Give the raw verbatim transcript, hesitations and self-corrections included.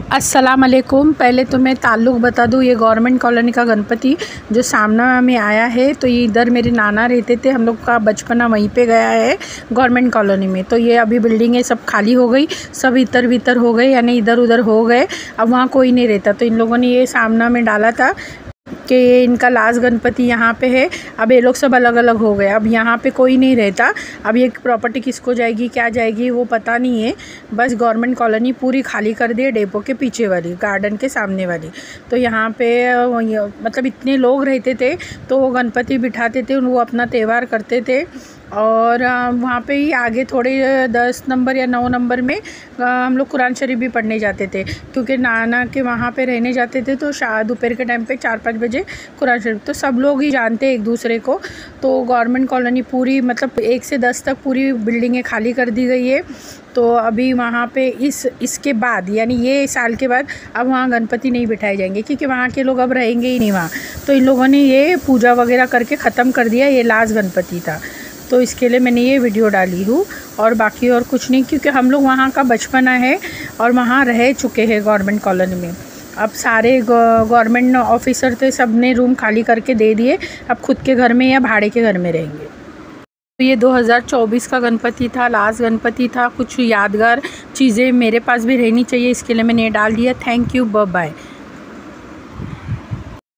अस्सलाम वालेकुम। पहले तो मैं ताल्लुक़ बता दूँ, ये गवर्नमेंट कॉलोनी का गणपति जो सामना में आया है, तो ये इधर मेरे नाना रहते थे, हम लोग का बचपना वहीं पे गया है गवर्नमेंट कॉलोनी में। तो ये अभी बिल्डिंगें सब खाली हो गई, सब इतर बितर हो गए, यानी इधर उधर हो गए, अब वहाँ कोई नहीं रहता। तो इन लोगों ने ये सामना में डाला था कि ये इनका लास्ट गणपति यहाँ पे है। अब ये लोग सब अलग अलग हो गए, अब यहाँ पे कोई नहीं रहता। अब ये प्रॉपर्टी किसको जाएगी, क्या जाएगी, वो पता नहीं है। बस गवर्नमेंट कॉलोनी पूरी खाली कर दी है, डेपो के पीछे वाली, गार्डन के सामने वाली। तो यहाँ पे मतलब इतने लोग रहते थे, तो वो गणपति बिठाते थे, वो अपना त्यौहार करते थे। और वहाँ पे ही आगे थोड़े दस नंबर या नौ नंबर में हम लोग कुरान शरीफ भी पढ़ने जाते थे, क्योंकि नाना के वहाँ पे रहने जाते थे। तो शायद दोपहर के टाइम पे चार पाँच बजे कुरान शरीफ, तो सब लोग ही जानते एक दूसरे को। तो गवर्नमेंट कॉलोनी पूरी मतलब एक से दस तक पूरी बिल्डिंगें खाली कर दी गई है। तो अभी वहाँ पे इस इसके बाद यानी ये साल के बाद अब वहाँ गणपति नहीं बिठाए जाएंगे, क्योंकि वहाँ के लोग अब रहेंगे ही नहीं वहाँ। तो इन लोगों ने ये पूजा वगैरह करके ख़त्म कर दिया, ये लास्ट गणपति था। तो इसके लिए मैंने ये वीडियो डाली हूँ, और बाकी और कुछ नहीं, क्योंकि हम लोग वहाँ का बचपना है और वहाँ रह चुके हैं गवर्नमेंट कॉलोनी में। अब सारे गवर्नमेंट ऑफिसर थे, सब ने रूम खाली करके दे दिए, अब खुद के घर में या भाड़े के घर में रहेंगे। तो ये दो हज़ार चौबीस का गणपति था, लास्ट गणपति था। कुछ यादगार चीज़ें मेरे पास भी रहनी चाहिए, इसके लिए मैंने डाल दिया। Thank you, bye bye.